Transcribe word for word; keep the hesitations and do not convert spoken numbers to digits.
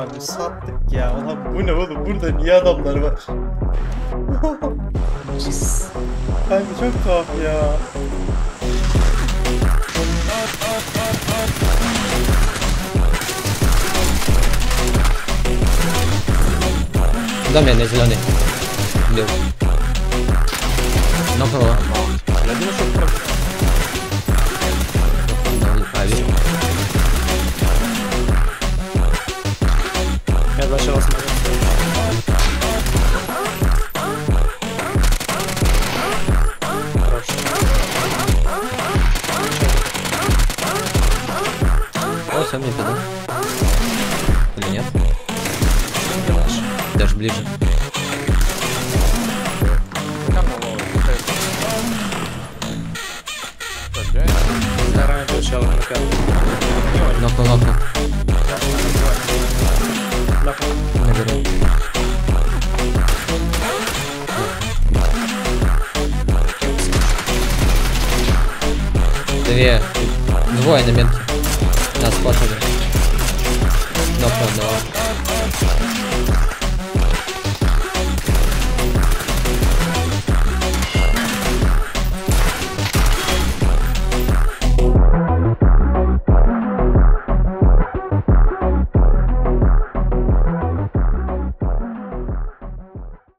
Abi sattık ya. Ulan bu ne oğlum? Burada niye adamlar var? Cis. Kanka çok tuhaf ya. Do mnie, nie zielony. Był. No koło. No, prawie. Я начал смотреть. Хорошо. О, все, мне туда. Или нет? Даже ближе. Стараемся сначала на пятом. Нокну, нокну. Наберу. Две. Двое на метке. Да, спасибо. Нокну одного.